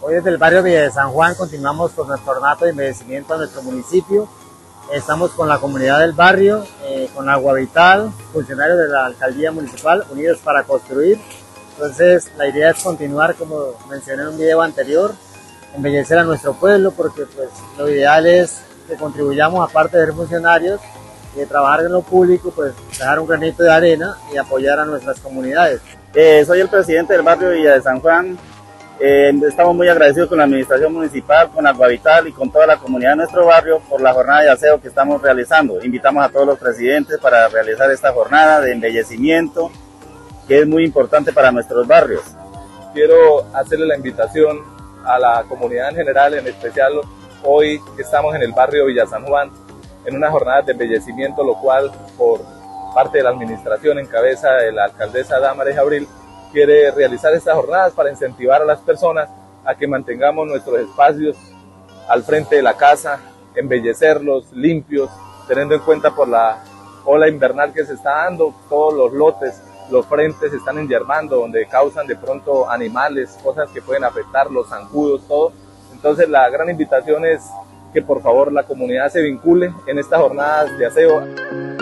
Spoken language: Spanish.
Hoy desde el barrio Villa de San Juan continuamos con nuestro ornato de embellecimiento a nuestro municipio. Estamos con la comunidad del barrio, con Agua Vital, funcionarios de la alcaldía municipal, unidos para construir. Entonces la idea es continuar, como mencioné en un video anterior, embellecer a nuestro pueblo, porque pues lo ideal es que contribuyamos, aparte de ser funcionarios y de trabajar en lo público, pues dejar un granito de arena y apoyar a nuestras comunidades. Soy el presidente del barrio Villa de San Juan. Estamos muy agradecidos con la administración municipal, con Agua Vital y con toda la comunidad de nuestro barrio por la jornada de aseo que estamos realizando. Invitamos a todos los presidentes para realizar esta jornada de embellecimiento que es muy importante para nuestros barrios. Quiero hacerle la invitación a la comunidad en general, en especial hoy estamos en el barrio Villa San Juan en una jornada de embellecimiento, lo cual por parte de la administración en cabeza de la alcaldesa Damaris Abril quiere realizar estas jornadas para incentivar a las personas a que mantengamos nuestros espacios al frente de la casa, embellecerlos, limpios, teniendo en cuenta por la ola invernal que se está dando, todos los lotes, los frentes se están enyerbando, donde causan de pronto animales, cosas que pueden afectar, los zancudos, todo. Entonces la gran invitación es que por favor la comunidad se vincule en estas jornadas de aseo.